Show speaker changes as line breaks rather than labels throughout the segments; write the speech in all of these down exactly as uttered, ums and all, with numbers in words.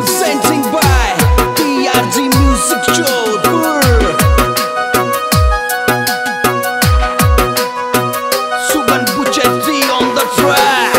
presenting by P R G Music Jodhpur. Sugan Bucheti on the track.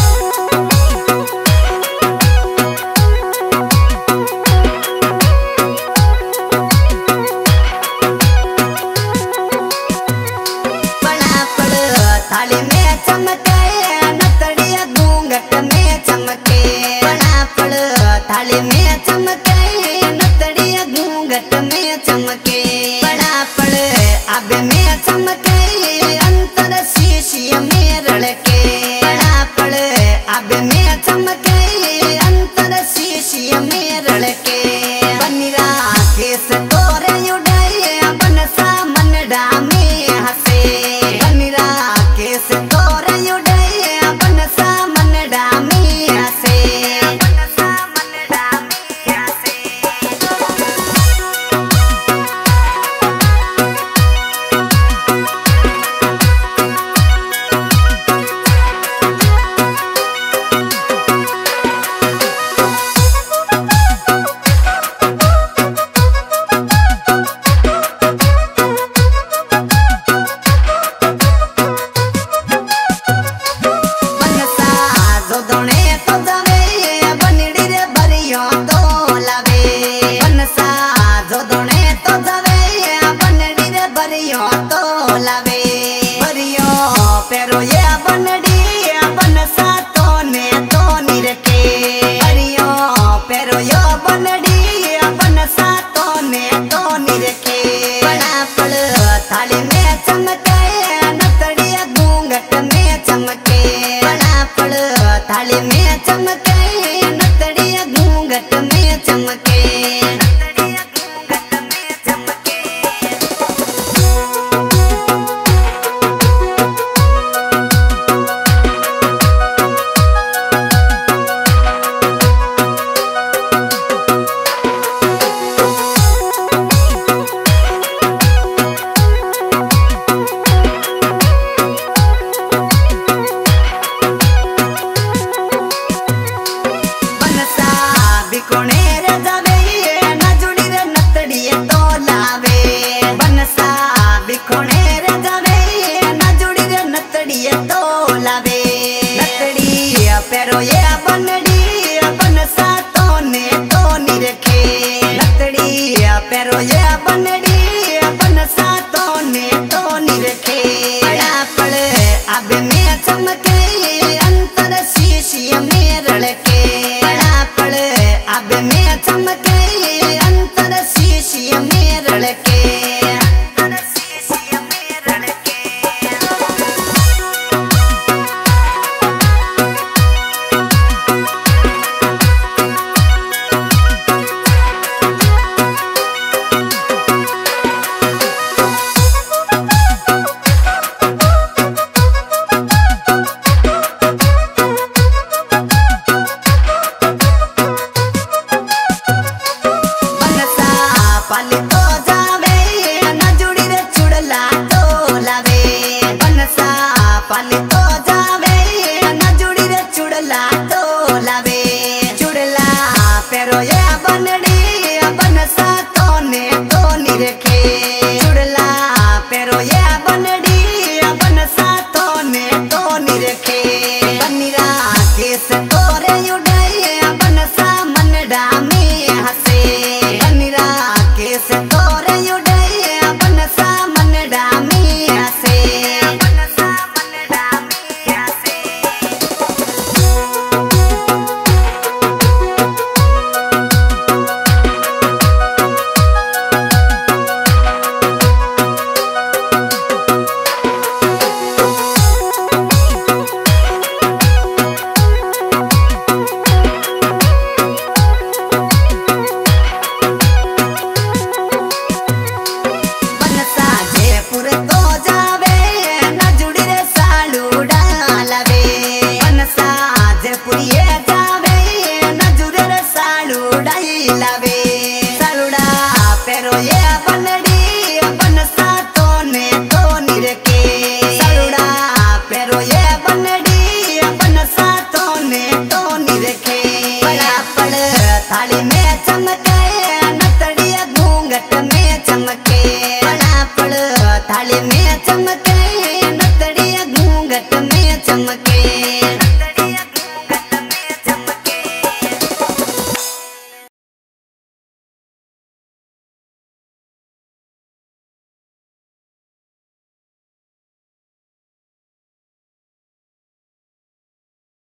बड़ा पड़ थाली में चमके नतड़िया घूंघट में चमके बड़ा पड़ थाली में चमके नतड़िया घूंघट में चमके बड़ा पड़ अब में चमके अंतर शीशिया में रड़के बड़ा पड़ अब में चमके अंतर शीशिया में रड़के बनिरा केस तोरे उड़ाए बनसा मनडा में हंसे बनिरा केस तोरे उड़ाए बनसा मनडा में हंसे बनसा मनडा में हंसे बनसा जोदोने तो जावे बनड़ी रे बरियो तो लावे बनसा जोदोने तो जावे बनड़ी रे बरियो तो लावे बरियो पेरो ये बनड़ी बनसा तो ने तो निरखे बरियो पेरो यो बनड़ी बनसा तो ने तो निरखे बड़ा पड़ थाली में चमके नतड़िया घूंघट में चमके बड़ा पड़ थाली में चमके नतड़िया घूंघट में चमके नतड़िया घूंघट में चमके बनसा बिकोने रे जावे ना जुड़ी रे नतड़िए तो लावे बनसा बिकोने रे जावे ना जुड़ी रे नतड़िए तो लावे नतड़िया पेरो ये बनड़ी बनसा तो ने तो निरखे नतड़िया पेरो ये बनड़ी बनसा तो ने तो निरखे बड़ा पड़ अब में चमके अंतर शीशिया में रड़के बड़ा पड़ अब में चमके अंतर शीशिया में रड़के अंतर शीशिया में रड़के बनसा पाली तो जावे ना जुड़ी रे चुड़ला तो लावे बनसा पाली तो जावे ना जुड़ी रे चुड़ला तो लावे चुड़ला पेरो ये बनड़ी बनसा तो ने तो निरखे चुड़ला पेरो ये बनड़ी बनसा तो ने तो निरखे बनिरा केस तोरे उड़ाए बनसा मनडा में हंसे बनिरा केस तोरे उड़ाए बनसा मनडा में हंसे बनसा मनडा में चमके।